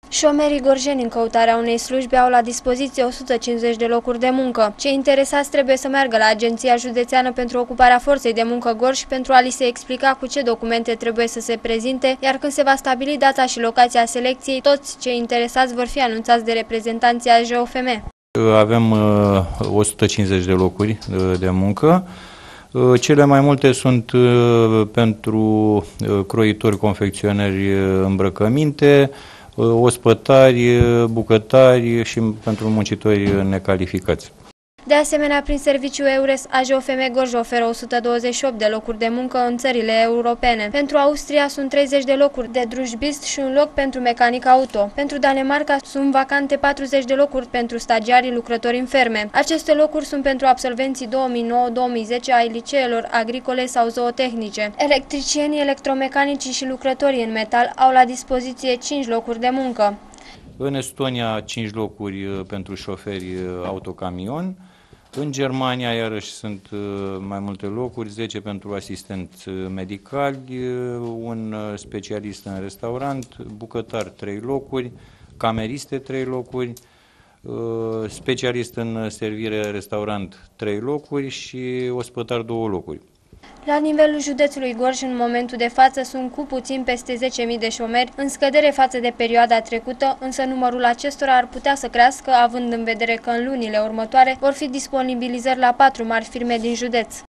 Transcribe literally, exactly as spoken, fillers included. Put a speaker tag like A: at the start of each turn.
A: Șomerii gorjeni în căutarea unei slujbe au la dispoziție o sută cincizeci de locuri de muncă. Cei interesați trebuie să meargă la Agenția Județeană pentru Ocuparea Forței de Muncă Gorj pentru a li se explica cu ce documente trebuie să se prezinte, iar când se va stabili data și locația selecției, toți cei interesați vor fi anunțați de reprezentanții A J O F M.
B: Avem o sută cincizeci de locuri de muncă. Cele mai multe sunt pentru croitori, confecționeri, îmbrăcăminte, ospătari, bucătari și pentru muncitori necalificați.
A: De asemenea, prin serviciul EURES, A J O F M Gorj oferă o sută douăzeci și opt de locuri de muncă în țările europene. Pentru Austria sunt treizeci de locuri de drujbist și un loc pentru mecanic auto. Pentru Danemarca sunt vacante patruzeci de locuri pentru stagiarii lucrători în ferme. Aceste locuri sunt pentru absolvenții două mii nouă două mii zece ai liceelor agricole sau zootehnice. Electricienii, electromecanicii și lucrătorii în metal au la dispoziție cinci locuri de muncă.
B: În Estonia, cinci locuri pentru șoferi autocamion. În Germania, iarăși, sunt mai multe locuri, zece pentru asistenți medicali, un specialist în restaurant, bucătar, trei locuri, cameriste, trei locuri, specialist în servire restaurant, trei locuri și ospătar, două locuri.
A: La nivelul județului Gorj, în momentul de față, sunt cu puțin peste zece mii de șomeri, în scădere față de perioada trecută, însă numărul acestora ar putea să crească, având în vedere că în lunile următoare vor fi disponibilizări la patru mari firme din județ.